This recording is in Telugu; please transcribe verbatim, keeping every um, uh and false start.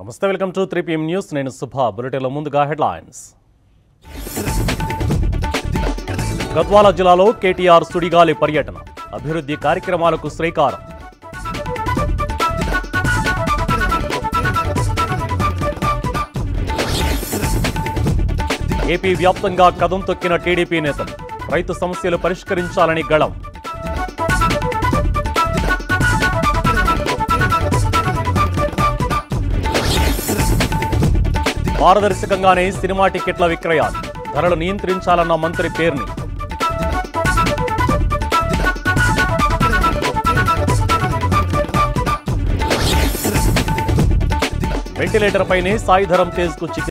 నమస్తే, welcome to three PM news. నేను సుభా. బులెటిన్లో ముందుగా హెడ్లైన్స్. గద్వాల జిల్లాలో కేటీఆర్ సుడిగాలి పర్యటన, అభివృద్ధి కార్యక్రమాలకు శ్రీకారం. ఏపీ వ్యాప్తంగా కదం తొక్కిన టీడీపీ నేతలు, రైతు సమస్యలు పరిష్కరించాలని గళం. పారదర్శకంగానే సినిమా టికెట్ల విక్రయాలు, ధరలు నియంత్రించాలన్న మంత్రి పేర్ని. వెంటిలేటర్ పైనే సాయి ధరమ్ తేజ్ కు చికిత్స.